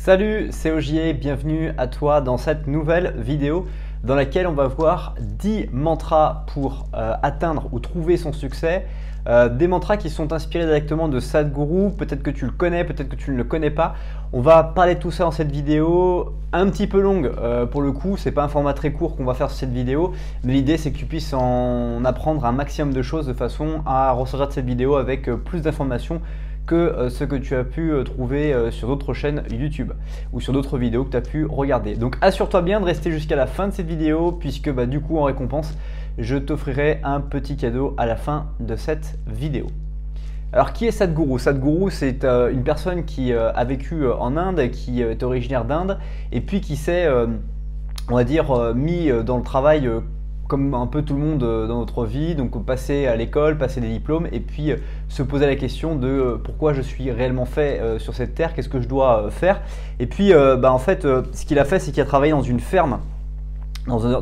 Salut, c'est Ogier, bienvenue à toi dans cette nouvelle vidéo dans laquelle on va voir 10 mantras pour atteindre ou trouver son succès. Des mantras qui sont inspirés directement de Sadhguru, peut-être que tu le connais, peut-être que tu ne le connais pas. On va parler de tout ça dans cette vidéo, un petit peu longue pour le coup, c'est pas un format très court qu'on va faire sur cette vidéo, mais l'idée c'est que tu puisses en apprendre un maximum de choses de façon à ressortir de cette vidéo avec plus d'informations que ce que tu as pu trouver sur d'autres chaînes YouTube ou sur d'autres vidéos que tu as pu regarder. Donc assure-toi bien de rester jusqu'à la fin de cette vidéo puisque du coup en récompense, je t'offrirai un petit cadeau à la fin de cette vidéo. Alors qui est Sadhguru? Sadhguru, c'est une personne qui a vécu en Inde, qui est originaire d'Inde et puis qui s'est, on va dire, mis dans le travail comme un peu tout le monde dans notre vie, donc passer à l'école, passer des diplômes et puis se poser la question de pourquoi je suis réellement fait sur cette terre, qu'est-ce que je dois faire. Et puis en fait ce qu'il a fait, c'est qu'il a travaillé dans une ferme, dans une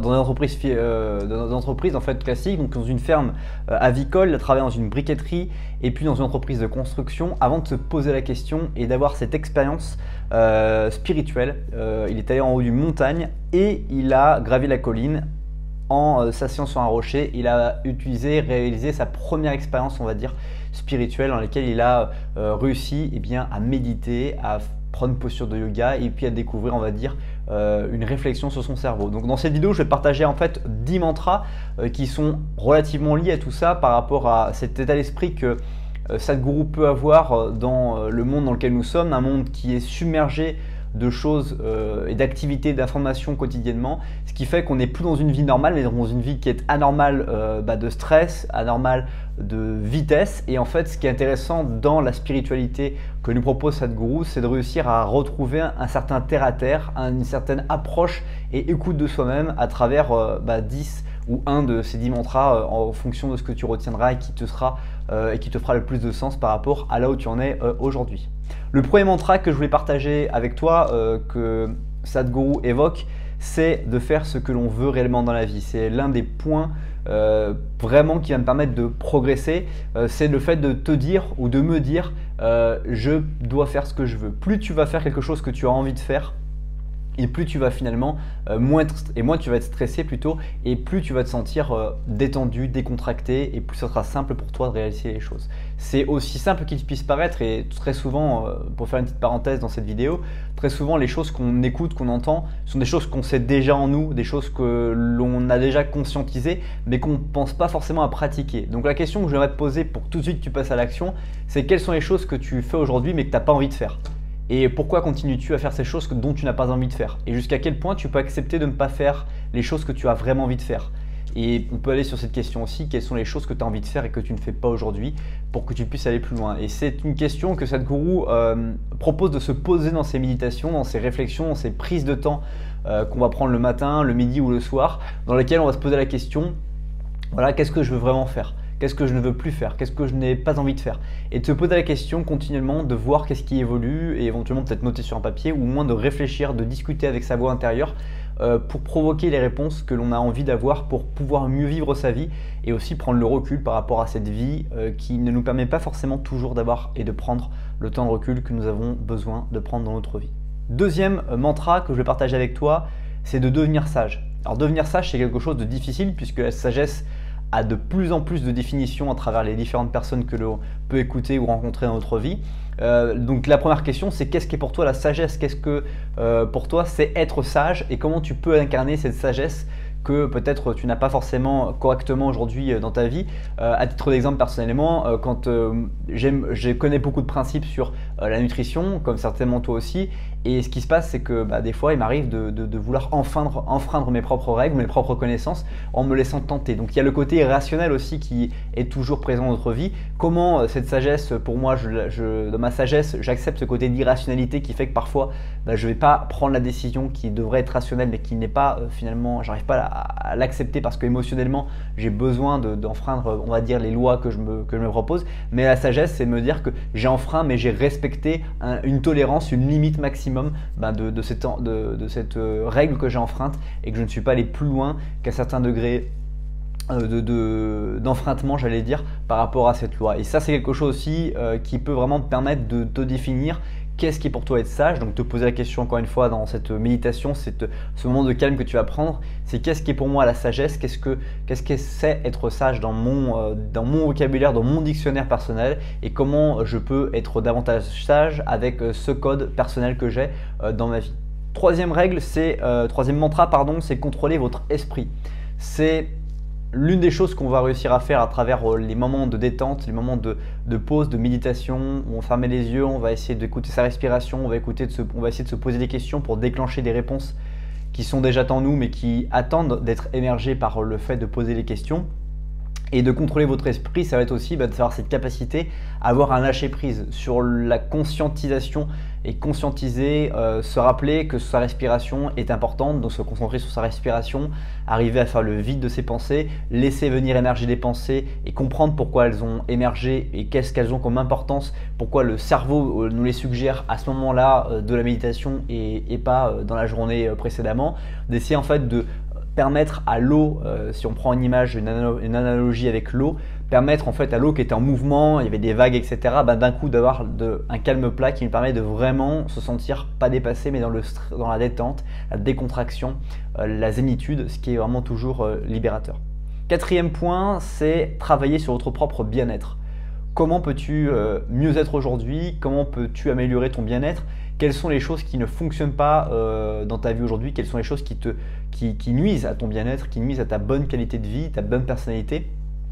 entreprise en fait classique, donc dans une ferme avicole, il a travaillé dans une briqueterie et puis dans une entreprise de construction avant de se poser la question et d'avoir cette expérience spirituelle. Il est allé en haut d'une montagne et il a gravi la colline. En s'asseyant sur un rocher, il a réalisé sa première expérience, on va dire, spirituelle dans laquelle il a réussi à méditer, à prendre une posture de yoga et puis à découvrir, on va dire, une réflexion sur son cerveau. Donc dans cette vidéo, je vais partager en fait 10 mantras qui sont relativement liés à tout ça par rapport à cet état d'esprit que Sadhguru peut avoir dans le monde dans lequel nous sommes, un monde qui est submergé de choses et d'activités, d'informations quotidiennement, ce qui fait qu'on n'est plus dans une vie normale, mais dans une vie qui est anormale de stress, anormale de vitesse. Et en fait, ce qui est intéressant dans la spiritualité que nous propose Sadhguru, c'est de réussir à retrouver un certain terre-à-terre, une certaine approche et écoute de soi-même à travers 10 ou un de ces 10 mantras en fonction de ce que tu retiendras et qui te fera le plus de sens par rapport à là où tu en es aujourd'hui. Le premier mantra que je voulais partager avec toi, que Sadhguru évoque, c'est de faire ce que l'on veut réellement dans la vie. C'est l'un des points vraiment qui va me permettre de progresser. C'est le fait de te dire ou de me dire je dois faire ce que je veux. Plus tu vas faire quelque chose que tu as envie de faire, et plus tu vas finalement, moins tu vas être stressé plutôt, et plus tu vas te sentir détendu, décontracté, et plus ce sera simple pour toi de réaliser les choses. C'est aussi simple qu'il puisse paraître, et très souvent, pour faire une petite parenthèse dans cette vidéo, très souvent les choses qu'on écoute, qu'on entend, sont des choses qu'on sait déjà en nous, des choses que l'on a déjà conscientisées, mais qu'on ne pense pas forcément à pratiquer. Donc la question que je voudrais te poser pour que tout de suite tu passes à l'action, c'est quelles sont les choses que tu fais aujourd'hui mais que tu n'as pas envie de faire? Et pourquoi continues-tu à faire ces choses dont tu n'as pas envie de faire? Et jusqu'à quel point tu peux accepter de ne pas faire les choses que tu as vraiment envie de faire? Et on peut aller sur cette question aussi, quelles sont les choses que tu as envie de faire et que tu ne fais pas aujourd'hui pour que tu puisses aller plus loin? Et c'est une question que Sadhguru propose de se poser dans ses méditations, dans ses réflexions, dans ses prises de temps qu'on va prendre le matin, le midi ou le soir, dans lesquelles on va se poser la question, voilà, qu'est-ce que je veux vraiment faire? Qu'est-ce que je ne veux plus faire? Qu'est-ce que je n'ai pas envie de faire? Et de se poser la question continuellement, de voir qu'est-ce qui évolue et éventuellement peut-être noter sur un papier ou au moins de réfléchir, de discuter avec sa voix intérieure pour provoquer les réponses que l'on a envie d'avoir pour pouvoir mieux vivre sa vie et aussi prendre le recul par rapport à cette vie qui ne nous permet pas forcément toujours d'avoir et de prendre le temps de recul que nous avons besoin de prendre dans notre vie. Deuxième mantra que je vais partager avec toi, c'est de devenir sage. Alors devenir sage, c'est quelque chose de difficile puisque la sagesse a de plus en plus de définitions à travers les différentes personnes que l'on peut écouter ou rencontrer dans notre vie. Donc la première question, c'est qu'est-ce qu'est pour toi la sagesse? Qu'est-ce que pour toi c'est être sage et comment tu peux incarner cette sagesse que peut-être tu n'as pas forcément correctement aujourd'hui dans ta vie. À titre d'exemple, personnellement, quand je connais beaucoup de principes sur la nutrition, comme certainement toi aussi, et ce qui se passe, c'est que des fois, il m'arrive de vouloir enfreindre mes propres règles, mes propres connaissances, en me laissant tenter. Donc il y a le côté irrationnel aussi qui est toujours présent dans notre vie. Comment cette sagesse, pour moi, dans ma sagesse, j'accepte ce côté d'irrationalité qui fait que parfois, je ne vais pas prendre la décision qui devrait être rationnelle, mais qui n'est pas finalement, j'arrive pas à l'accepter parce qu'émotionnellement, j'ai besoin d'enfreindre, on va dire, les lois que je me propose. Mais la sagesse, c'est de me dire que j'ai enfreint, mais j'ai respecté une tolérance, une limite maximum de cette règle que j'ai enfreinte et que je ne suis pas allé plus loin qu'à certains degrés d'enfreintement, j'allais dire, par rapport à cette loi. Et ça, c'est quelque chose aussi qui peut vraiment te permettre de te définir qu'est-ce qui est pour toi être sage. Donc te poser la question encore une fois dans cette méditation, ce moment de calme que tu vas prendre, c'est qu'est-ce qui est pour moi la sagesse, qu'est-ce que c'est être sage dans mon vocabulaire, dans mon dictionnaire personnel, et comment je peux être davantage sage avec ce code personnel que j'ai dans ma vie. Troisième mantra, c'est contrôler votre esprit. C'est l'une des choses qu'on va réussir à faire à travers les moments de détente, les moments de pause, de méditation, où on ferme les yeux, on va essayer d'écouter sa respiration, on va essayer de se poser des questions pour déclencher des réponses qui sont déjà en nous, mais qui attendent d'être émergées par le fait de poser les questions. Et de contrôler votre esprit, ça va être aussi d'avoir cette capacité à avoir un lâcher-prise sur la conscientisation et conscientiser, se rappeler que sa respiration est importante, donc se concentrer sur sa respiration, arriver à faire le vide de ses pensées, laisser venir émerger des pensées et comprendre pourquoi elles ont émergé et qu'est-ce qu'elles ont comme importance, pourquoi le cerveau nous les suggère à ce moment-là de la méditation et pas dans la journée précédemment, d'essayer en fait de permettre à l'eau, si on prend une image, une analogie avec l'eau, permettre en fait à l'eau qui était en mouvement, il y avait des vagues, etc., d'un coup d'avoir un calme plat qui nous permet de vraiment se sentir pas dépassé, mais dans la détente, la décontraction, la zénitude, ce qui est vraiment toujours libérateur. Quatrième point, c'est travailler sur votre propre bien-être. Comment peux-tu mieux être aujourd'hui? Comment peux-tu améliorer ton bien-être? Quelles sont les choses qui ne fonctionnent pas dans ta vie aujourd'hui? Quelles sont les choses qui nuisent à ton bien-être, qui nuisent à ta bonne qualité de vie, ta bonne personnalité?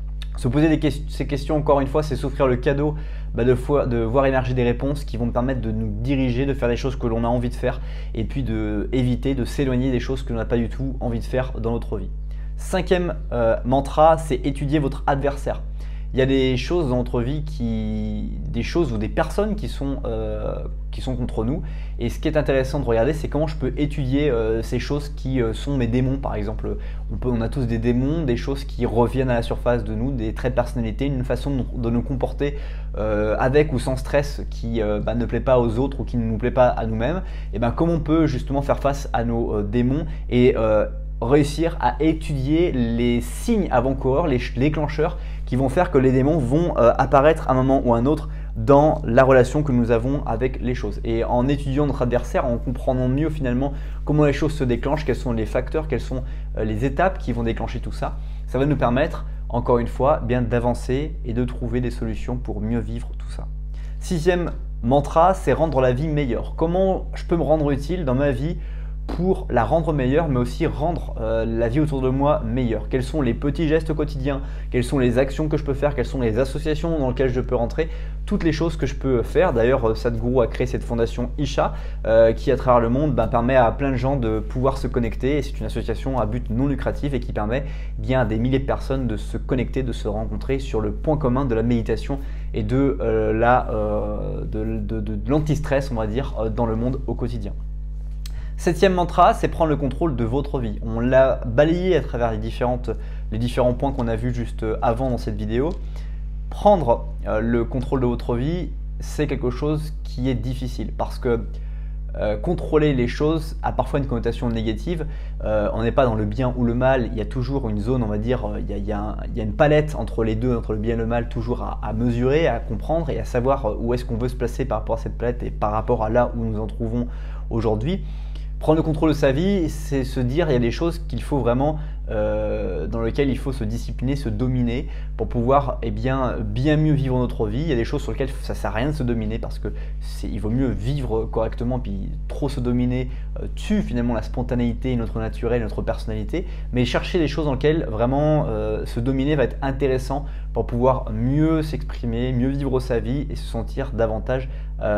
Se poser ces questions, encore une fois, c'est s'offrir le cadeau de voir émerger des réponses qui vont me permettre de nous diriger, de faire les choses que l'on a envie de faire et puis d'éviter de s'éloigner des choses que l'on n'a pas du tout envie de faire dans notre vie. Cinquième mantra, c'est étudier votre adversaire. Il y a des choses dans notre vie, des choses ou des personnes qui sont contre nous. Et ce qui est intéressant de regarder, c'est comment je peux étudier ces choses qui sont mes démons. Par exemple, on a tous des démons, des choses qui reviennent à la surface de nous, des traits de personnalité, une façon de nous comporter avec ou sans stress qui ne plaît pas aux autres ou qui ne nous plaît pas à nous-mêmes. Et comment on peut justement faire face à nos démons et réussir à étudier les signes avant-coureurs, les déclencheurs qui vont faire que les démons vont apparaître à un moment ou à un autre dans la relation que nous avons avec les choses. Et en étudiant notre adversaire, en comprenant mieux finalement comment les choses se déclenchent, quels sont les facteurs, quelles sont les étapes qui vont déclencher tout ça, ça va nous permettre, encore une fois, bien d'avancer et de trouver des solutions pour mieux vivre tout ça. Sixième mantra, c'est rendre la vie meilleure. Comment je peux me rendre utile dans ma vie pour la rendre meilleure, mais aussi rendre la vie autour de moi meilleure? Quels sont les petits gestes quotidiens? Quelles sont les actions que je peux faire? Quelles sont les associations dans lesquelles je peux rentrer? Toutes les choses que je peux faire. D'ailleurs, Sadhguru a créé cette fondation Isha qui, à travers le monde, permet à plein de gens de pouvoir se connecter. Et c'est une association à but non lucratif et qui permet bien à des milliers de personnes de se connecter, de se rencontrer sur le point commun de la méditation et de l'anti-stress, on va dire, dans le monde au quotidien. Septième mantra, c'est prendre le contrôle de votre vie. On l'a balayé à travers les différents points qu'on a vus juste avant dans cette vidéo. Prendre le contrôle de votre vie, c'est quelque chose qui est difficile parce que contrôler les choses a parfois une connotation négative. On n'est pas dans le bien ou le mal, il y a toujours une zone, on va dire, il y a une palette entre les deux, entre le bien et le mal, toujours à mesurer, à comprendre et à savoir où est-ce qu'on veut se placer par rapport à cette palette et par rapport à là où nous en trouvons aujourd'hui. Prendre le contrôle de sa vie, c'est se dire il y a des choses qu'il faut vraiment, dans lesquelles il faut se discipliner, se dominer pour pouvoir bien mieux vivre notre vie. Il y a des choses sur lesquelles ça ne sert à rien de se dominer parce qu'il vaut mieux vivre correctement, puis trop se dominer tue finalement la spontanéité, notre naturel, notre personnalité. Mais chercher des choses dans lesquelles vraiment se dominer va être intéressant pour pouvoir mieux s'exprimer, mieux vivre sa vie et se sentir davantage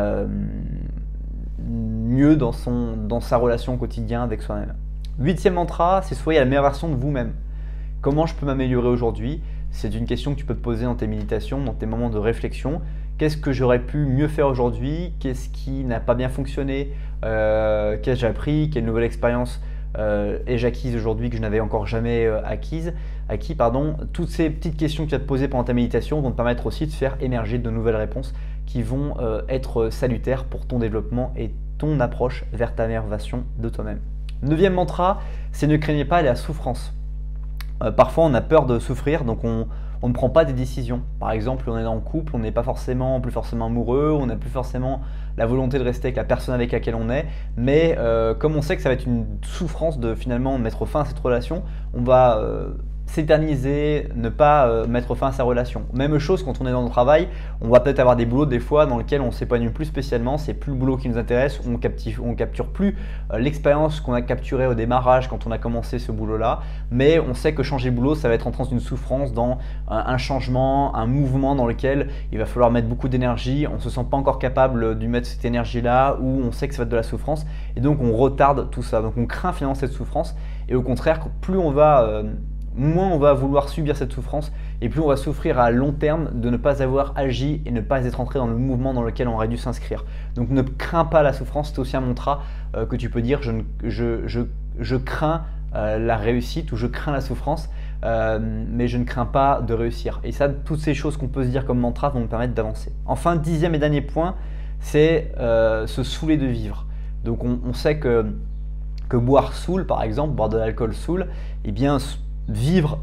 mieux dans sa relation quotidienne avec soi-même. Huitième mantra, c'est soyez la meilleure version de vous-même. Comment je peux m'améliorer aujourd'hui? C'est une question que tu peux te poser dans tes méditations, dans tes moments de réflexion. Qu'est-ce que j'aurais pu mieux faire aujourd'hui? Qu'est-ce qui n'a pas bien fonctionné? Qu'est-ce que j'ai appris? Quelle nouvelle expérience ai-je acquise aujourd'hui que je n'avais encore jamais acquis. Toutes ces petites questions que tu vas te poser pendant ta méditation vont te permettre aussi de faire émerger de nouvelles réponses qui vont être salutaires pour ton développement et ton approche vers ta meilleure version de toi-même. Neuvième mantra, c'est ne craignez pas la souffrance. Parfois on a peur de souffrir, donc on on ne prend pas des décisions. Par exemple, on est en couple, on n'est pas forcément, plus forcément amoureux, on n'a plus forcément la volonté de rester avec la personne avec laquelle on est, mais comme on sait que ça va être une souffrance de finalement mettre fin à cette relation, on va s'éterniser, ne pas mettre fin à sa relation. Même chose quand on est dans le travail, on va peut-être avoir des boulots des fois dans lesquels on ne s'épanouit plus spécialement, c'est plus le boulot qui nous intéresse, on capture plus l'expérience qu'on a capturée au démarrage quand on a commencé ce boulot-là, mais on sait que changer de boulot, ça va être entrer dans une souffrance, dans un changement, un mouvement dans lequel il va falloir mettre beaucoup d'énergie, on ne se sent pas encore capable de mettre cette énergie-là, ou on sait que ça va être de la souffrance, et donc on retarde tout ça, donc on craint finalement cette souffrance, et au contraire, plus on va moins on va vouloir subir cette souffrance et plus on va souffrir à long terme de ne pas avoir agi et ne pas être entré dans le mouvement dans lequel on aurait dû s'inscrire. Donc ne crains pas la souffrance, c'est aussi un mantra que tu peux dire, je crains la réussite ou je crains la souffrance, mais je ne crains pas de réussir. Et ça, toutes ces choses qu'on peut se dire comme mantra vont nous permettre d'avancer. Enfin, 10e et dernier point, c'est se saouler de vivre. Donc on sait que boire saoule, par exemple, boire de l'alcool saoule, eh bien vivre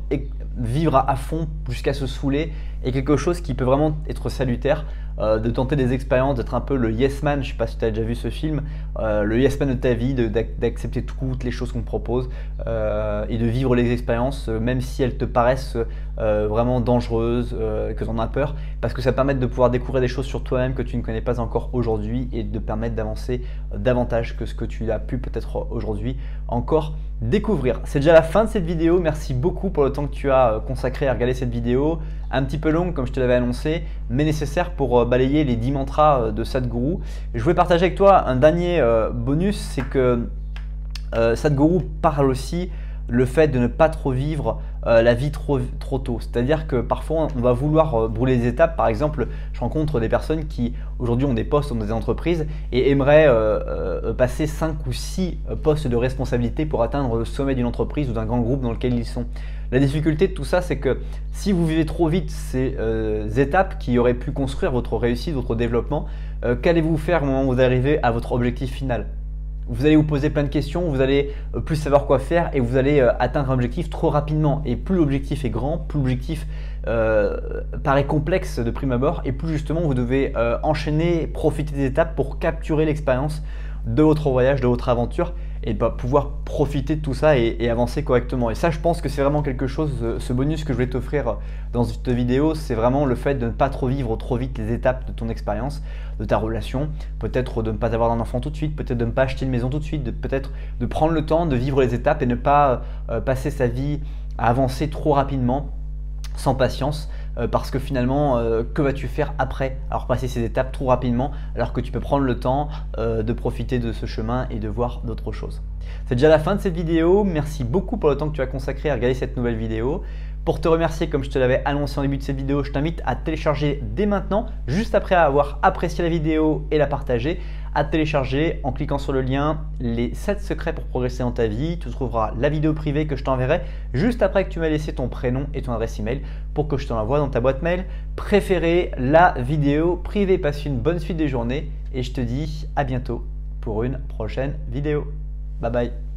à fond jusqu'à se saouler est quelque chose qui peut vraiment être salutaire, de tenter des expériences, d'être un peu le yes man, je ne sais pas si tu as déjà vu ce film, le yes man de ta vie, d'accepter toutes les choses qu'on te propose et de vivre les expériences même si elles te paraissent vraiment dangereuses, que tu en as peur, parce que ça permet de pouvoir découvrir des choses sur toi-même que tu ne connais pas encore aujourd'hui et de permettre d'avancer davantage que ce que tu as pu peut-être aujourd'hui encore découvrir. C'est déjà la fin de cette vidéo, merci beaucoup pour le temps que tu as consacré à regarder cette vidéo, un petit peu longue comme je te l'avais annoncé, mais nécessaire pour balayer les 10 mantras de Sadhguru. Je voulais partager avec toi un dernier bonus, c'est que Sadhguru parle aussi le fait de ne pas trop vivre la vie trop tôt. C'est-à-dire que parfois on va vouloir brûler des étapes. Par exemple, je rencontre des personnes qui aujourd'hui ont des postes dans des entreprises et aimeraient passer 5 ou 6 postes de responsabilité pour atteindre le sommet d'une entreprise ou d'un grand groupe dans lequel ils sont. La difficulté de tout ça, c'est que si vous vivez trop vite ces étapes qui auraient pu construire votre réussite, votre développement, qu'allez-vous faire au moment où vous arrivez à votre objectif final ? Vous allez vous poser plein de questions, vous allez plus savoir quoi faire et vous allez atteindre un objectif trop rapidement. Et plus l'objectif est grand, plus l'objectif paraît complexe de prime abord et plus justement vous devez enchaîner, profiter des étapes pour capturer l'expérience de votre voyage, de votre aventure et pouvoir profiter de tout ça et avancer correctement. Et ça, je pense que c'est vraiment quelque chose, ce bonus que je voulais t'offrir dans cette vidéo, c'est vraiment le fait de ne pas trop vivre trop vite les étapes de ton expérience, de ta relation, peut-être de ne pas avoir d'enfant tout de suite, peut-être de ne pas acheter une maison tout de suite, peut-être de prendre le temps de vivre les étapes et ne pas passer sa vie à avancer trop rapidement, sans patience, parce que finalement, que vas-tu faire après avoir passé ces étapes trop rapidement, alors que tu peux prendre le temps de profiter de ce chemin et de voir d'autres choses. C'est déjà la fin de cette vidéo, merci beaucoup pour le temps que tu as consacré à regarder cette nouvelle vidéo. Pour te remercier, comme je te l'avais annoncé en début de cette vidéo, je t'invite à télécharger dès maintenant, juste après avoir apprécié la vidéo et la partager, à télécharger en cliquant sur le lien les 7 secrets pour progresser dans ta vie. Tu trouveras la vidéo privée que je t'enverrai juste après que tu m'aies laissé ton prénom et ton adresse email pour que je te l'envoie dans ta boîte mail préférée, la vidéo privée. Passe une bonne suite de journée et je te dis à bientôt pour une prochaine vidéo. Bye bye.